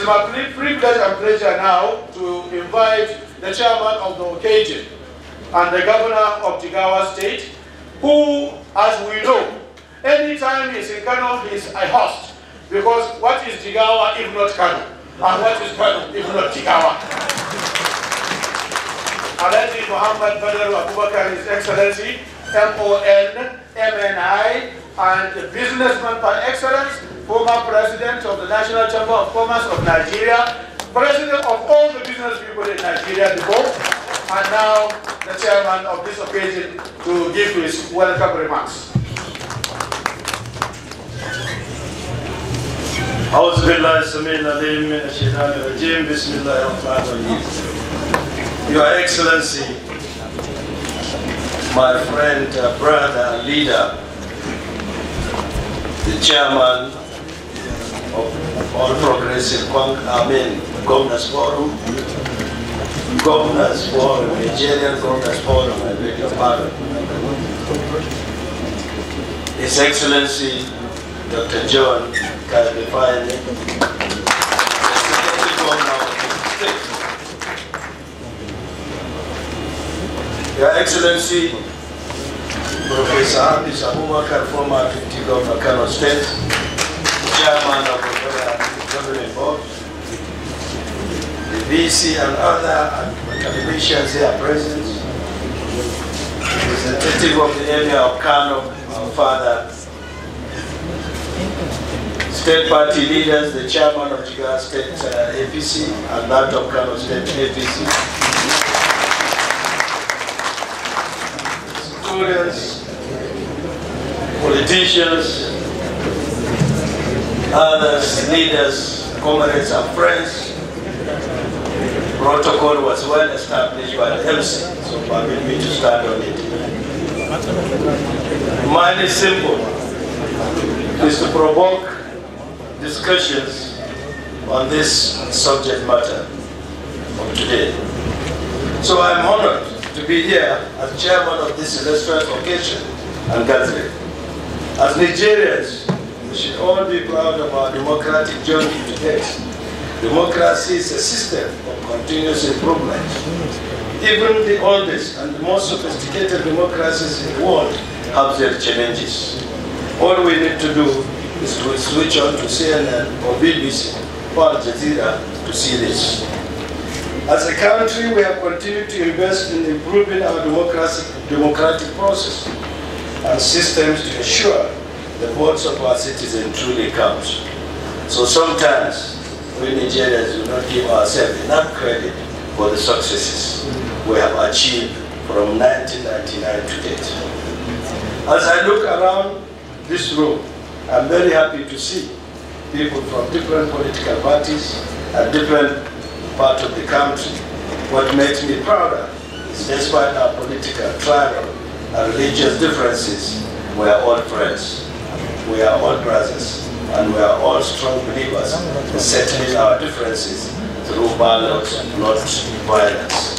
my privilege and pleasure now to invite the chairman of the occasion and the governor of Jigawa State, who, as we know, anytime he's in Kano, he's a host. Because what is Jigawa if not Kano? And what is Kano if not Jigawa? Badaru Abubakar, His Excellency, MON, MNI, and businessman par excellence, former president of the National Chamber of Commerce of Nigeria, president of all the business people in Nigeria before, and now the chairman of this occasion to give his welcome remarks. أعوذ بالله السميع العليم من الشيطان الرجيم بسم الله الرحمن الرحيم. Your Excellency, my friend, brother, leader, the chairman of All Progressive Governors Forum, Nigerian Governors Forum, I beg your pardon. His Excellency, Dr. John Kalifine, Executive Governor of the state. Your Excellency, Professor Abubakar, former Deputy Governor of Kano State, Chairman of the Governing Board, the VC and other academicians here present, representative of the area of Kano, our father, state party leaders, the chairman of Jigawa State APC and that of Kano State APC, students, politicians, others, leaders, comrades and friends. Protocol was well established by the MC, so permit me to start on it. Mine is simple, is to provoke discussions on this subject matter of today. So I'm honored to be here as chairman of this illustrious occasion and gathering. As Nigerians, we should all be proud of our democratic journey to date. Democracy is a system of continuous improvement. Even the oldest and the most sophisticated democracies in the world have their challenges. All we need to do is to switch on to CNN or BBC or Al Jazeera to see this. As a country, we have continued to invest in improving our democratic process and systems to ensure the votes of our citizens truly count. So sometimes, we Nigerians do not give ourselves enough credit for the successes we have achieved from 1999 to date. As I look around this room, I'm very happy to see people from different political parties and different parts of the country. What makes me prouder is despite our political, tribal, and religious differences, we are all friends, we are all brothers, and we are all strong believers in settling our differences through balance, not violence.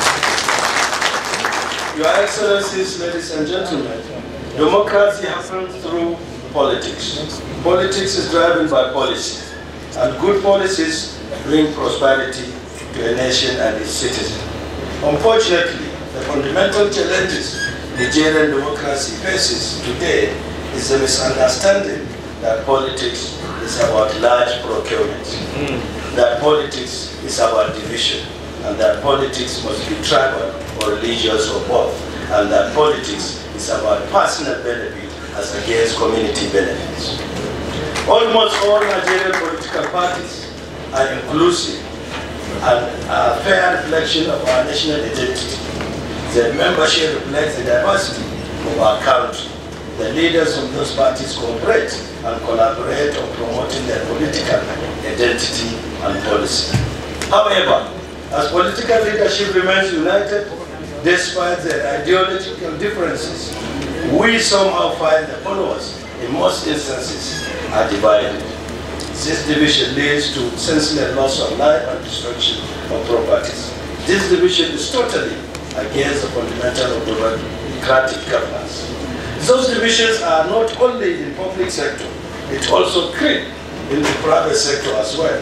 Your Excellencies, ladies and gentlemen, democracy happens through politics. Politics is driven by policy, and good policies bring prosperity to a nation and its citizens. Unfortunately, the fundamental challenges Nigerian democracy faces today is the misunderstanding that politics is about large procurement, that politics is about division, and that politics must be tribal or religious or both, and that politics is about personal benefit as against community benefits. Almost all Nigerian political parties are inclusive and are a fair reflection of our national identity. Their membership reflects the diversity of our country. The leaders of those parties cooperate and collaborate on promoting their political identity and policy. However, as political leadership remains united, despite their ideological differences, we somehow find the followers, in most instances, are divided. This division leads to senseless loss of life and destruction of properties. This division is totally against the fundamental of democratic governance. Those divisions are not only in the public sector, it also creeps in the private sector as well.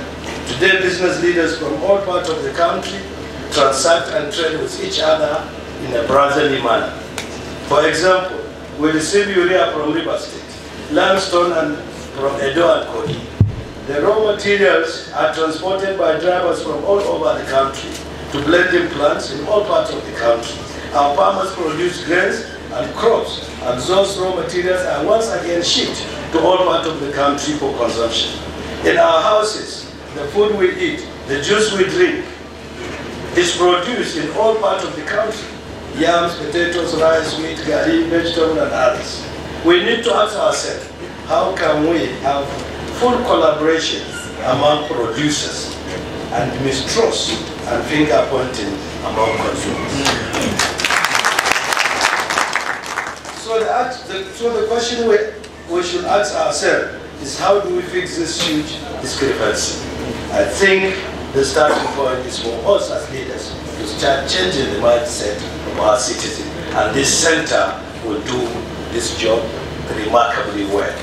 Today, business leaders from all parts of the country transact and trade with each other in a brotherly manner. For example, we receive urea from River State, limestone and from Edo and Kogi. The raw materials are transported by drivers from all over the country to blending plants in all parts of the country. Our farmers produce grains and crops, and those raw materials are once again shipped to all parts of the country for consumption. In our houses, the food we eat, the juice we drink, is produced in all parts of the country. Yams, potatoes, rice, wheat, gari, vegetables, and others. We need to ask ourselves, how can we have full collaboration among producers and mistrust and finger pointing among consumers? So the question we should ask ourselves is, how do we fix this huge discrepancy? I think the starting point is for us as leaders to start changing the mindset of our citizens, and this center will do this job remarkably well.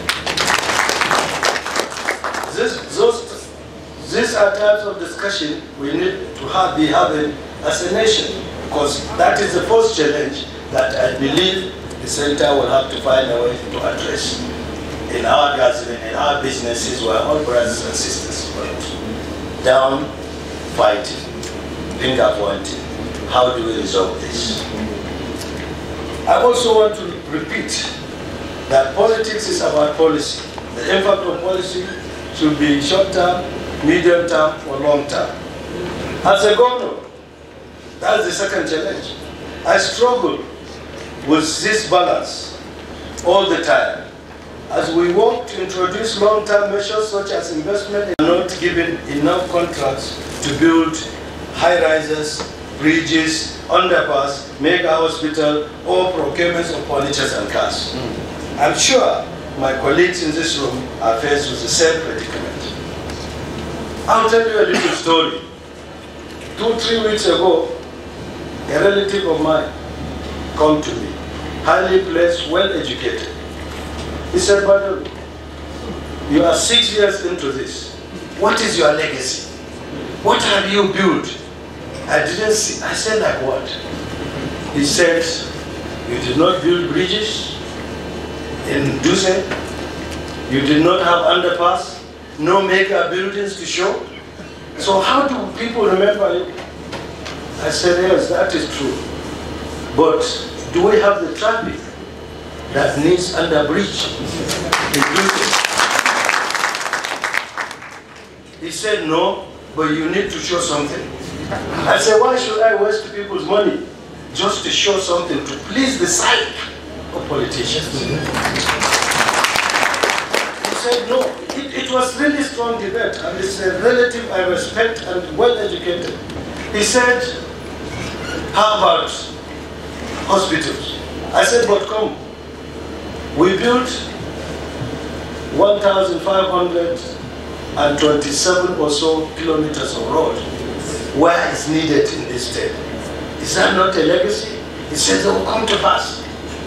These are types of discussion we need to be having as a nation, because that is the first challenge that I believe the center will have to find a way to address. In our gathering, in our businesses, we're all brothers and sisters, but down fighting, finger pointing. How do we resolve this? I also want to repeat that politics is about policy. The impact of policy should be short-term, medium-term, or long-term. As a governor, that's the second challenge. I struggle with this balance all the time. As we work to introduce long-term measures such as investment, and not giving enough contracts to build high-rises, bridges, underpass, mega hospital, or procurements of furniture and cars. I'm sure my colleagues in this room are faced with the same predicament. I'll tell you a little story. 2-3 weeks ago, a relative of mine came to me, highly placed, well-educated. He said, Badaru, you are 6 years into this. What is your legacy? What have you built? I didn't see. I said, like what? He said, you did not build bridges in Duse. You did not have underpass, no mega buildings to show. So how do people remember you? I said, yes, that is true. But do we have the traffic that needs under bridge in Duse? He said, no, but you need to show something. I said, why should I waste people's money just to show something to please the psyche of politicians? He said, no. It was really strong debate, and it's a relative I respect and well-educated. He said, how about hospitals? I said, but come. We built 1,527 or so kilometers of road where it's needed in this state. Is that not a legacy? He says, it will come to pass.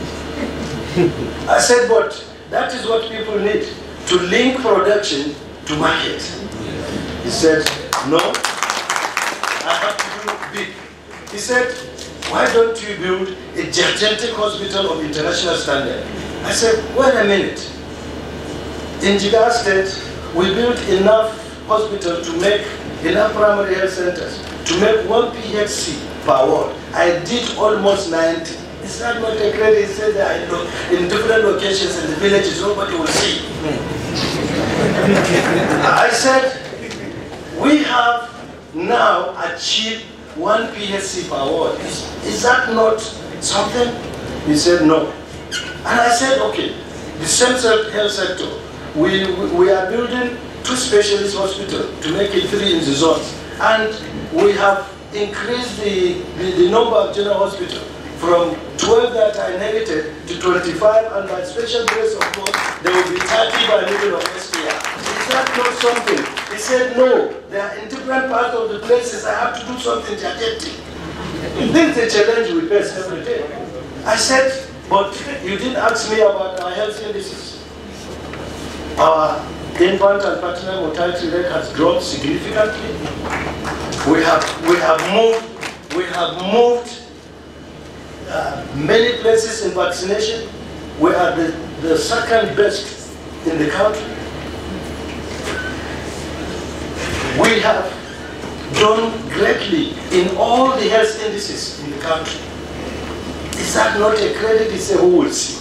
I said, but that is what people need, to link production to market. He said, no, I have to do big. He said, why don't you build a gigantic hospital of international standard? I said, wait a minute. In Jigawa State, we built enough hospitals to make enough primary health centers to make 1 PHC per ward. I did almost 90. Is that not a credit? He said that in different locations in the villages, nobody will see. I said, we have now achieved 1 PHC per ward. Is that not something? He said, no. And I said, okay, the same health sector, we are building 2 specialist hospitals to make it 3 in the zones. And we have increased the number of general hospitals from 12 that I inherited to 25, and by special grace of God, there will be 30 by middle of next year. Is that not something? He said, no, they are in different parts of the places. I have to do something gigantic. This is the challenge we face every day. I said, but you didn't ask me about our health indices. Our infant and paternal mortality rate has dropped significantly. We have moved many places in vaccination. We are the second best in the country. We have done greatly in all the health indices in the country. Is that not a credit? It's a who will see.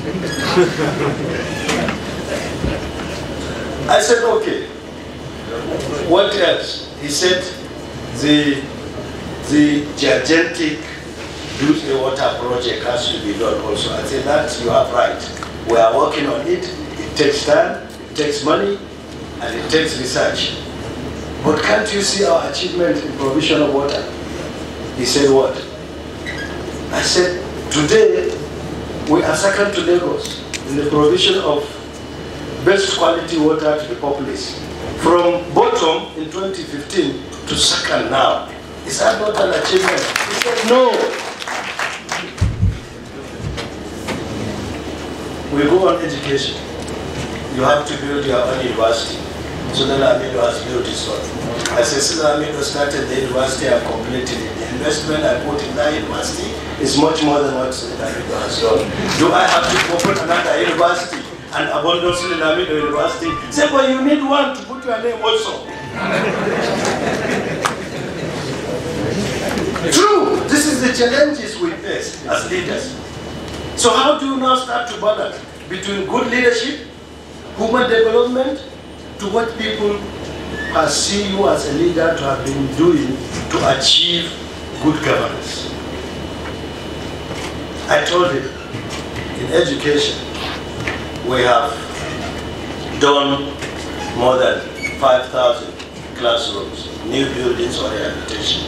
I said, okay, what else? He said, the gigantic Youth Water project has to be done also. I said, that you are right. We are working on it. It takes time, it takes money, and it takes research. But can't you see our achievement in provision of water? He said, what? I said, today, we are second to Lagos in the provision of best quality water to the populace. From bottom in 2015 to second now. Is that not an achievement? He said, no. We go on education. You have to build your own university. So then Amido has built his one. I said, since Amido started the university, I completed it. The investment I put in that university is much more than what Amido has done. Do I have to open another university and abandon Amido University? Say, but you need one to put your name also. True, this is the challenges we face as leaders. So how do you now start to balance between good leadership, human development, to what people perceive you as a leader to have been doing to achieve good governance? I told him, in education, we have done more than 5,000 classrooms, new buildings or rehabilitation.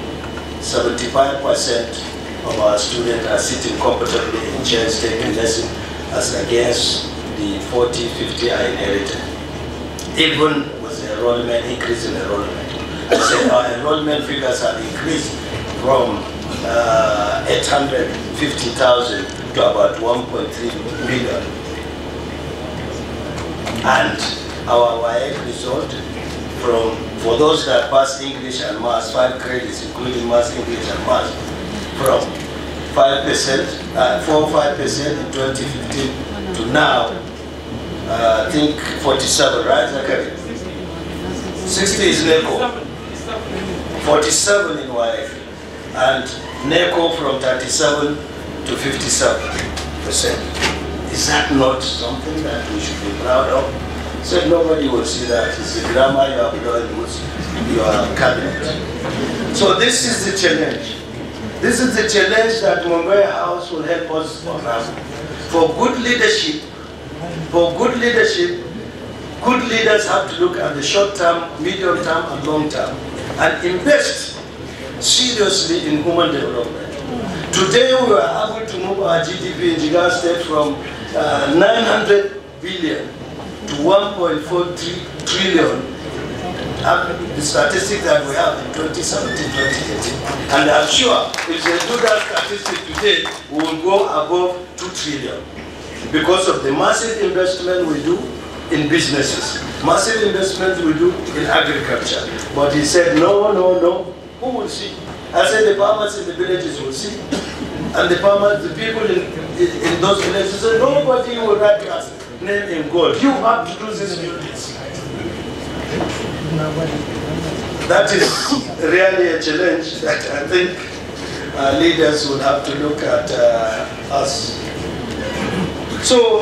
75% of our students are sitting comfortably in chairs taking lessons as against the 40, 50 I inherited. Even with the enrollment, increase in enrollment. I said our enrollment figures have increased from 850,000 to about 1.3 million. And our YX result for those that pass English and Maths, 5 credits, including Maths, English and Maths, from 5%, 4-5% in 2015 to now, I think 47, right, Zachary? 60 is NECO, 47 in YF, and NECO from 37 to 57%. Is that not something that we should be proud of? Said nobody will see that. It's the grammar you have done with your cabinet. So this is the challenge. This is the challenge that Mambayya House will help us overcome. For good leadership, good leaders have to look at the short term, medium term, and long term, and invest seriously in human development. Today we were able to move our GDP in Jigawa State from 900 billion to 1.43 trillion. The statistics that we have in 2017-2018. And I'm sure if they do that statistic today, we will go above 2 trillion. Because of the massive investment we do in businesses, massive investment we do in agriculture. But he said, no, no, no, who will see? I said the farmers in the villages will see. And the farmers, the people in those villages said, nobody will write us name in gold. You have to do these duties. That is really a challenge that I think leaders would have to look at us. So,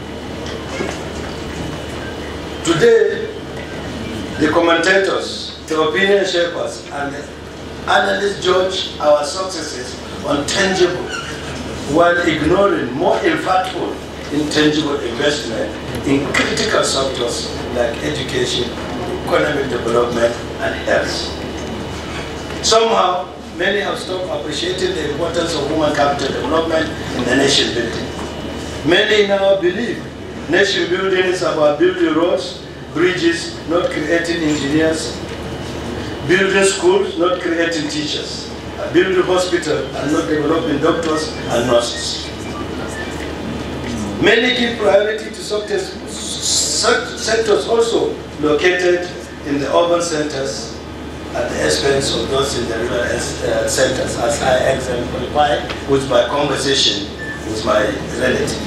today, the commentators, the opinion shapers, and the analysts judge our successes on tangible, while ignoring more impactful, intangible investment in critical sectors like education, economic development, and health. Somehow, many have stopped appreciating the importance of human capital development in the nation building. Many now believe nation building is about building roads, bridges, not creating engineers, building schools, not creating teachers, building hospitals, and not developing doctors and nurses. Many give priority to sectors also located in the urban centers at the expense of those in the rural centers, as I exemplified with my conversation with my relative.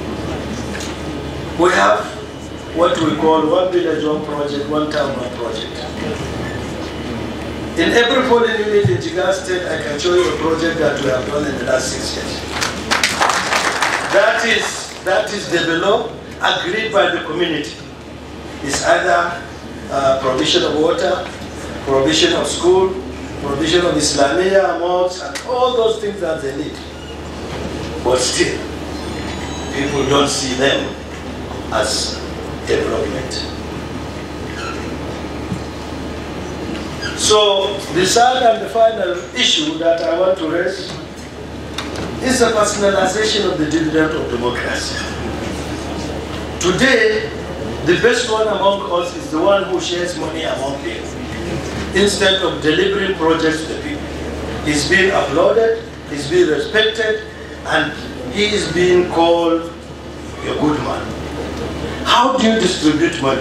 We have what we call one village, one project, one town, one project. In every polling unit in Jigawa State, I can show you a project that we have done in the last 6 years. That is developed, agreed by the community. It's either provision of water, provision of school, provision of Islamia, mosques, and all those things that they need. But still, people don't see them as development. So the third and the final issue that I want to raise is the personalization of the dividend of democracy. Today, the best one among us is the one who shares money among people, instead of delivering projects to the people. He's being applauded, he's being respected, and he is being called a good man. How do you distribute money?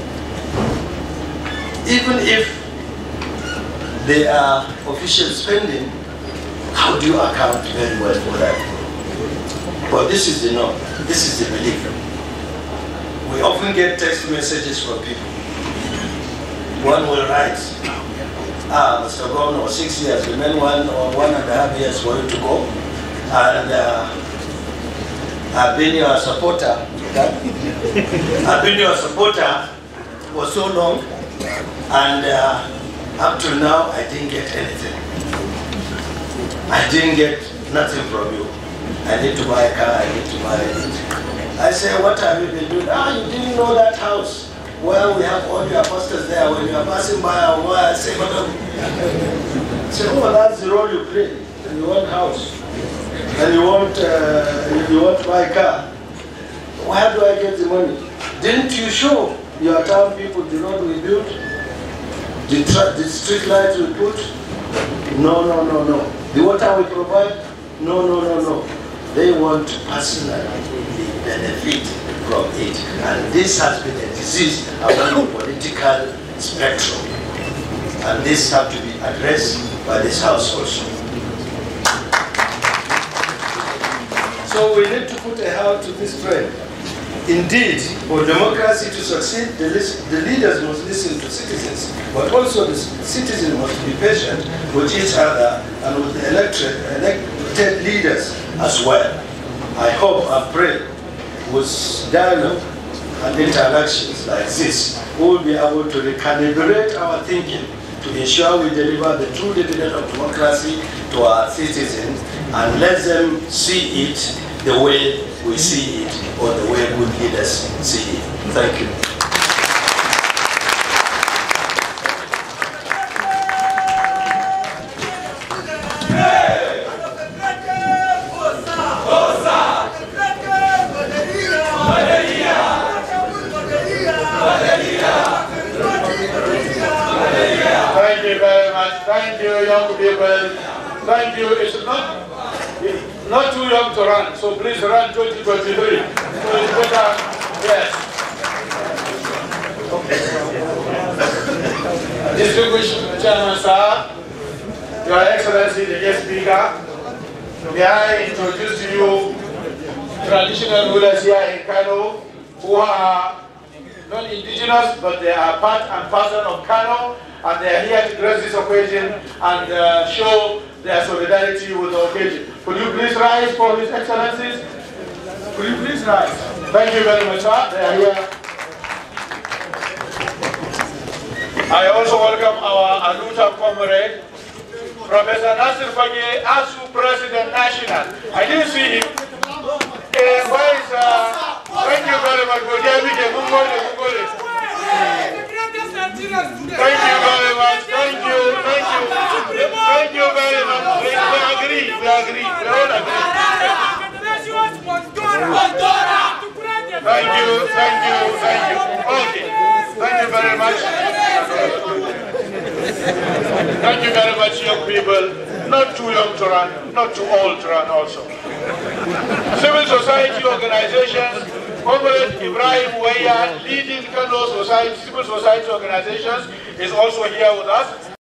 Even if they are official spending, how do you account very well for that? But this is the norm, this is the belief. We often get text messages from people. One will write, Mr. Governor, 6 years, remain 1 or 1.5 years for you to go. And I've been your supporter. I've been your supporter for so long, and up to now, I didn't get anything. I didn't get nothing from you. I need to buy a car, I need to buy it. I say, what have you been doing? You didn't know that house where we have all your posters there. When you are passing by our wall, I say, Badaru. Say, oh, that's the role you play. And you want house. And you want to buy a car. Where do I get the money? Didn't you show your town people the road we built? The street lights we put? No, no, no, no. The water we provide? No, no, no, no. They want to personally benefit from it. And this has been a disease among the political spectrum. And this has to be addressed by this House also. So we need to put a halt to this trend. Indeed, for democracy to succeed, the leaders must listen to citizens, but also the citizens must be patient with each other and with the elected leaders as well. I hope and pray with dialogue and interactions like this, we will be able to recalibrate our thinking to ensure we deliver the true dividend of democracy to our citizens and let them see it the way we see it, or the way good leaders see it. Thank you. Thank you very much. Thank you, young people. Thank you. It's not too young to run, so please run 2023. So it's better, yes. Distinguished Chairman, sir, Your Excellency, the guest speaker, may I introduce to you traditional rulers here in Kano who are not indigenous, but they are part and parcel of Kano, and they are here to grace this occasion and show their solidarity with the occasion. Could you please rise for His Excellencies? Could you please rise? Thank you very much, sir. They are here. I also welcome our Aluta comrade, Professor Nasir Fage, ASU President National. I didn't see him. Where is, thank you very much. Thank you very much. Thank you. Thank you. Thank you very much. We agree. We agree. We all agree. Thank you. Thank you. Thank you. Okay. Thank you very much. Thank you very much, young people. Not too young to run, not too old to run also. Civil society organizations, Comrade Ibrahim Weya, leading Kano society, civil society organizations, is also here with us.